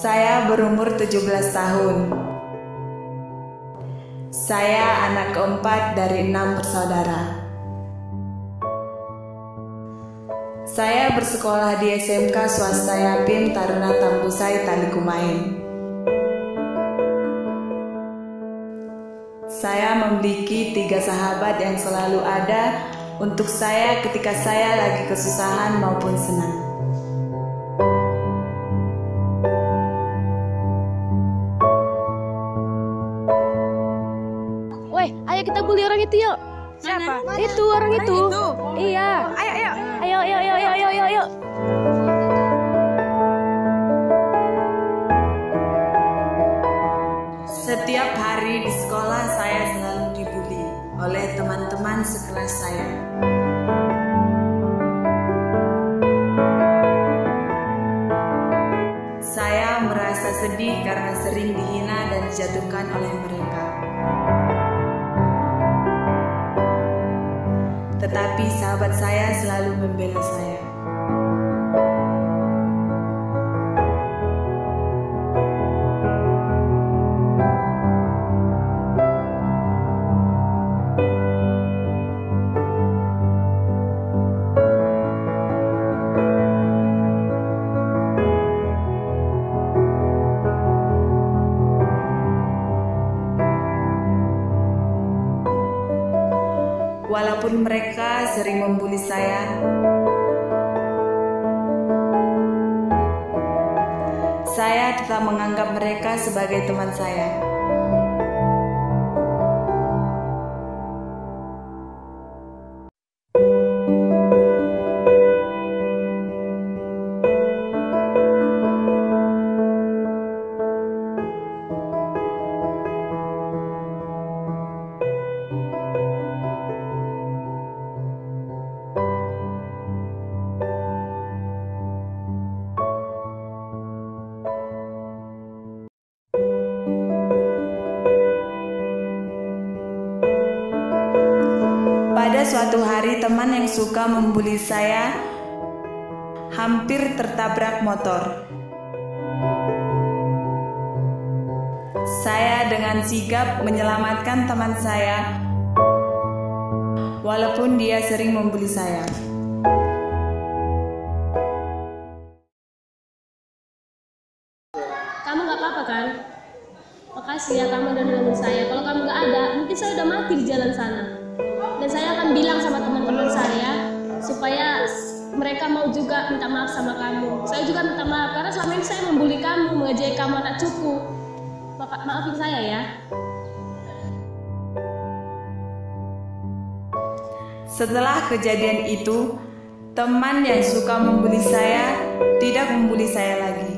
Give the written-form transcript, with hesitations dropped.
Saya berumur 17 tahun. Saya anak keempat dari 6 bersaudara. Saya bersekolah di SMK swasta Yapin Taruna Tambusai Talikumain. Saya memiliki 3 sahabat yang selalu ada untuk saya ketika saya lagi kesusahan maupun senang. Woi, ayo kita bully orang itu yuk. Siapa? Itu orang itu. Iya. Ayo, ayo. Ayo, ayo, ayo, ayo, ayo, ayo. Setiap hari di sekolah saya selalu dibully oleh teman-teman sekelas saya. Saya merasa sedih karena sering dihina dan dijatuhkan oleh mereka. Tetapi sahabat saya selalu membela saya. Walaupun mereka sering membuli saya tetap menganggap mereka sebagai teman saya. Pada suatu hari teman yang suka membuli saya hampir tertabrak motor. Saya dengan sigap menyelamatkan teman saya walaupun dia sering membuli saya. Kamu nggak apa-apa kan? Makasih ya kamu udah nolongin saya. Kalau kamu nggak ada, mungkin saya udah mati di jalan sana. Dan saya akan bilang sama teman-teman saya supaya mereka mau juga minta maaf sama kamu. Saya juga minta maaf karena selama ini saya membuli kamu, mengejek kamu anak cupu. Maafin saya ya. Setelah kejadian itu, teman yang suka membuli saya tidak membuli saya lagi.